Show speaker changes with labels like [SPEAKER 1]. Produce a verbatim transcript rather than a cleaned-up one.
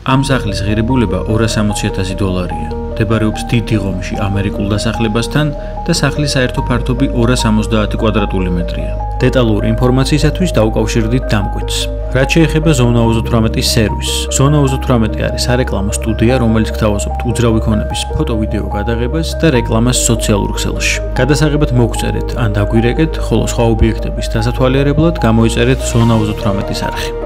[SPEAKER 1] ამ სახლის ღირებულება ორას ორმოცი ათასი დოლარია. მდებარეობს დიდ დიღომში ამერიკულ დასახლებასთან და სახლის საერთო ფართობი ორას ორმოცდაათი კვადრატული მეტრია. დეტალური ინფორმაციისათვის დაუკავშირდით დამკვეთს. რაც შეეხება ზონა ოცდაოთხმეტის სერვისს. ზონა ოცდაოთხმეტი არის სარეკლამო სტუდია, რომელიც გთავაზობთ უძრავიქონების ფოტო-ვიდეო გადაღებას და რეკლამას სოციალურ ქსელში. გადასაღებად მოგვწერეთ ან დაგვირეკეთ, ხოლო სხვა ობიექტების დასათვალიერებლად გამოიწერეთ ზონა ოცდაოთხმეტის არხი.